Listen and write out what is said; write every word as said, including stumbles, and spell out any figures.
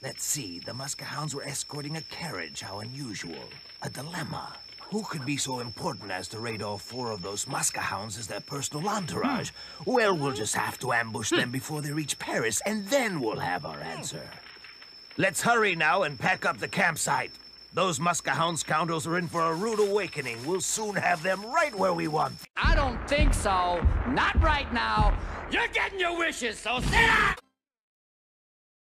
Let's see, the Muskehounds were escorting a carriage. How unusual. A dilemma. Who could be so important as to raid all four of those Muskehounds as their personal entourage? Hmm. Well, we'll just have to ambush them before they reach Paris, and then we'll have our answer. Let's hurry now and pack up the campsite. Those Muskehound scoundrels are in for a rude awakening. We'll soon have them right where we want. I don't think so. Not right now. You're getting your wishes, so sit up!